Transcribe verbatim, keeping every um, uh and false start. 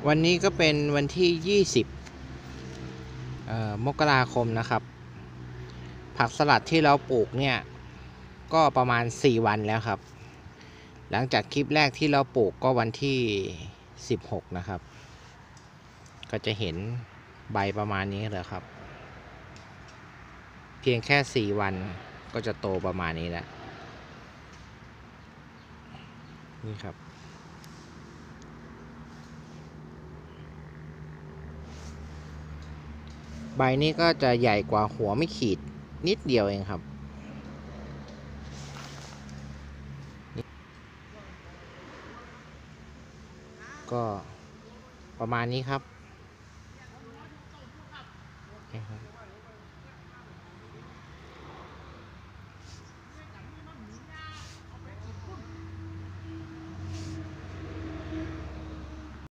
วันนี้ก็เป็นวันที่ยี่สิบมกราคมนะครับผักสลัดที่เราปลูกเนี่ยก็ประมาณสี่วันแล้วครับหลังจากคลิปแรกที่เราปลูกก็วันที่สิบหกนะครับก็จะเห็นใบประมาณนี้เลยครับเพียงแค่สี่วันก็จะโตประมาณนี้แล้วนี่ครับใบนี้ก็จะใหญ่กว่าหัวไม่ขีดนิดเดียวเองครับก็ประมาณนี้ครับ